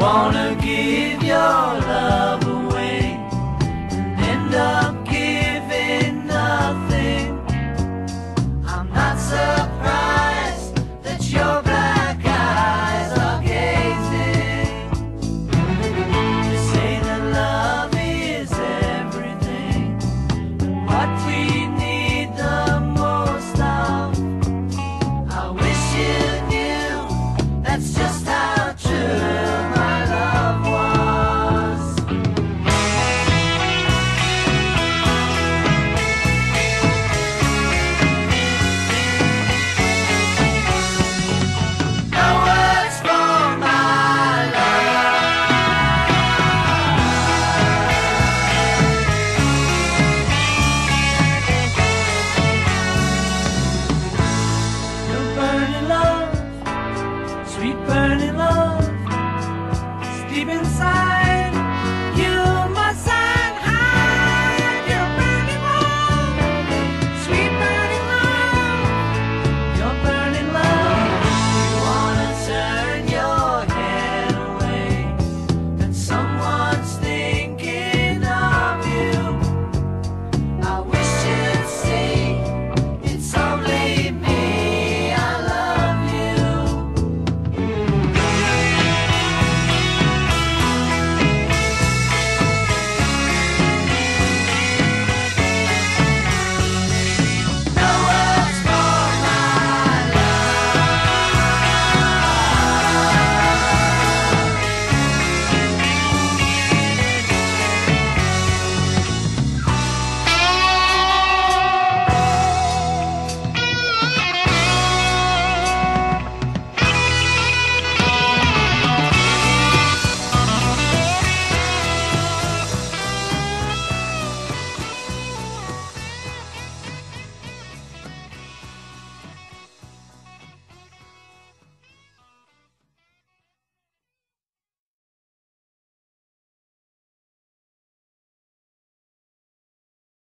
wanna give your love away and end up giving nothing. I'm not surprised that your black eyes are gazing. You say that love is everything, what we need the most of. I wish you knew that's just how true my love was. No words for my love. Your burning love, sweet burning love, deep inside